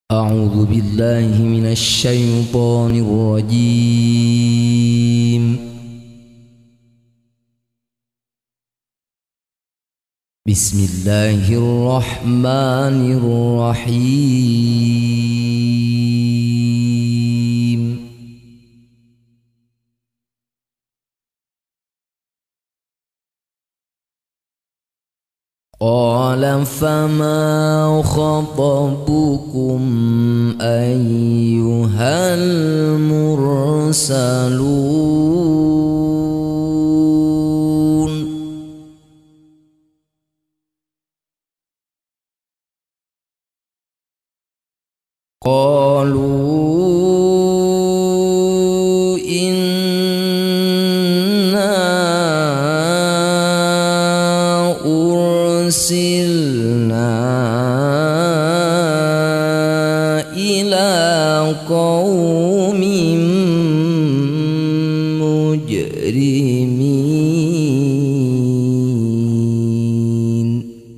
أعوذ بالله من الشيطان الرجيم. بسم الله الرحمن الرحيم. قال فما خطبكم أيها المرسلون. قالوا إنا أرسلنا إلى قوم مجرمين.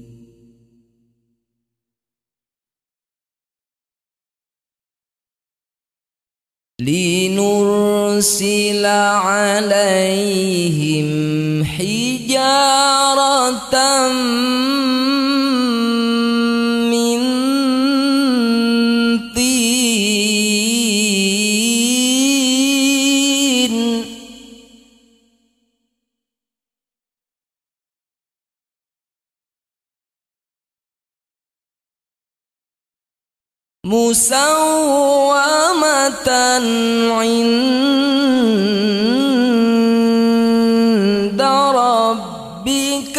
لنرسل عليهم حجارة من طين مسومة عند ربك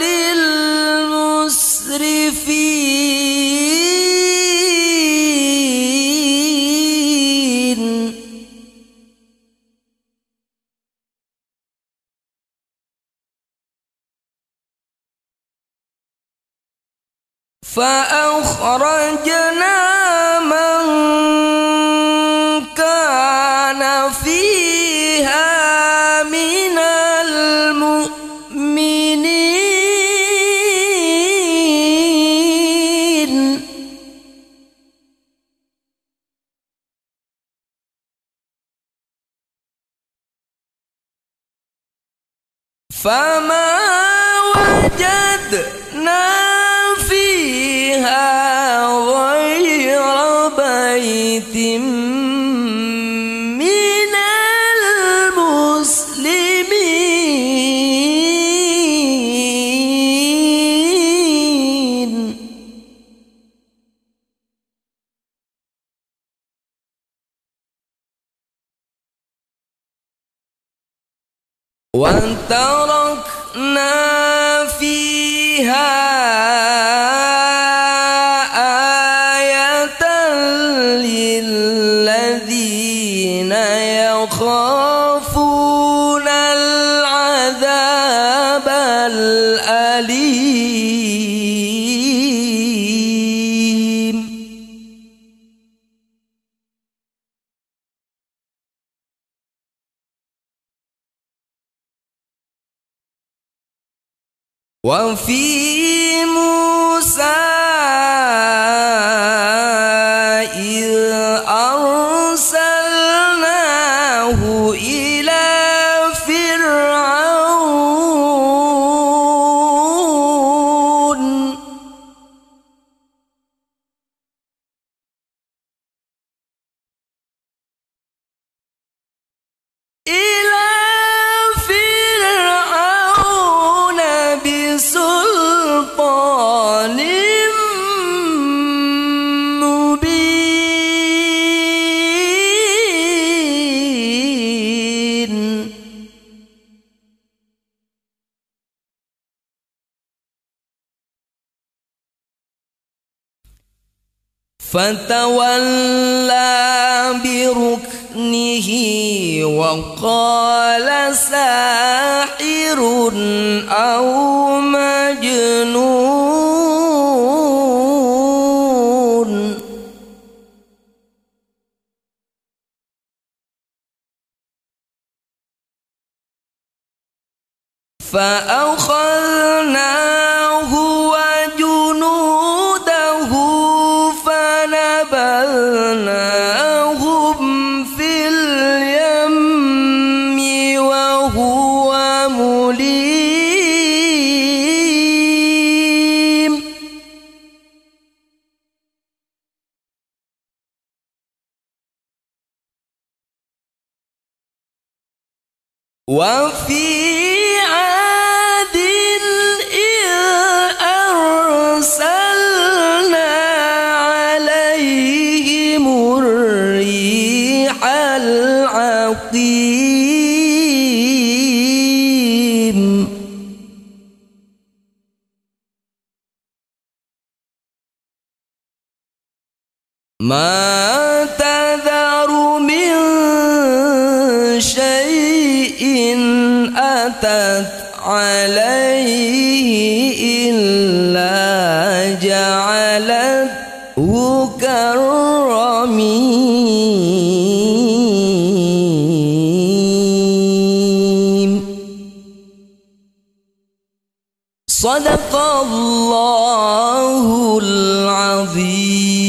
للمسرفين. فأخرجنا من كان فيها من المؤمنين. فما وجدنا فيها غير بيت من المسلمين. وتركنا فيها آية للذين يخافون العذاب الأليم. وفي موسى إذ أرسلناه إلى فرعون بسلطان مبين. فتولى بركنه وقال ساحر أو مجنون. فأخذناه وجنوده فنبذناهم وفي عاد إذ أرسلنا عليهم الريح العقيم ما تذر من شيء أتت عليه إلا جعلته كالرميم. صدق الله العظيم.